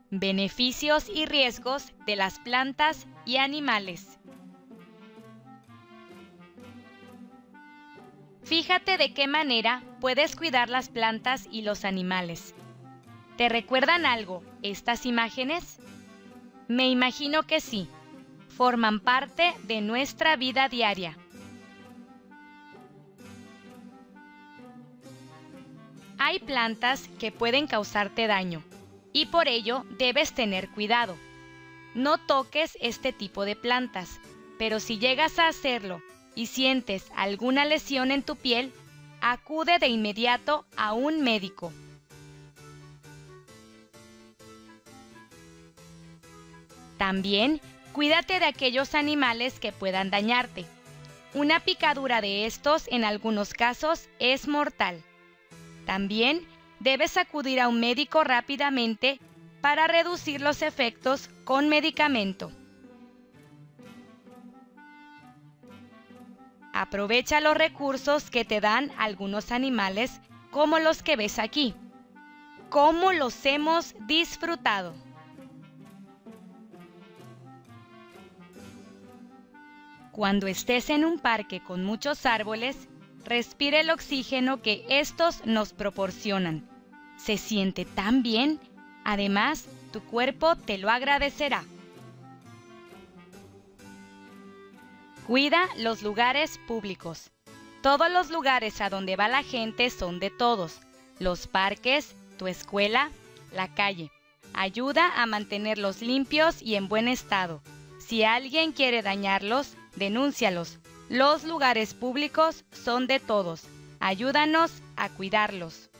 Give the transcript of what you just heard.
Beneficios y riesgos de las plantas y animales. Fíjate de qué manera puedes cuidar las plantas y los animales. ¿Te recuerdan algo estas imágenes? Me imagino que sí. Forman parte de nuestra vida diaria. Hay plantas que pueden causarte daño y por ello debes tener cuidado. No toques este tipo de plantas, pero si llegas a hacerlo y sientes alguna lesión en tu piel, acude de inmediato a un médico. También, cuídate de aquellos animales que puedan dañarte. Una picadura de estos en algunos casos es mortal. También debes acudir a un médico rápidamente para reducir los efectos con medicamento. Aprovecha los recursos que te dan algunos animales como los que ves aquí. ¿Cómo los hemos disfrutado? Cuando estés en un parque con muchos árboles, respira el oxígeno que estos nos proporcionan. Se siente tan bien, además, tu cuerpo te lo agradecerá. Cuida los lugares públicos. Todos los lugares a donde va la gente son de todos. Los parques, tu escuela, la calle. Ayuda a mantenerlos limpios y en buen estado. Si alguien quiere dañarlos, denúncialos. Los lugares públicos son de todos. Ayúdanos a cuidarlos.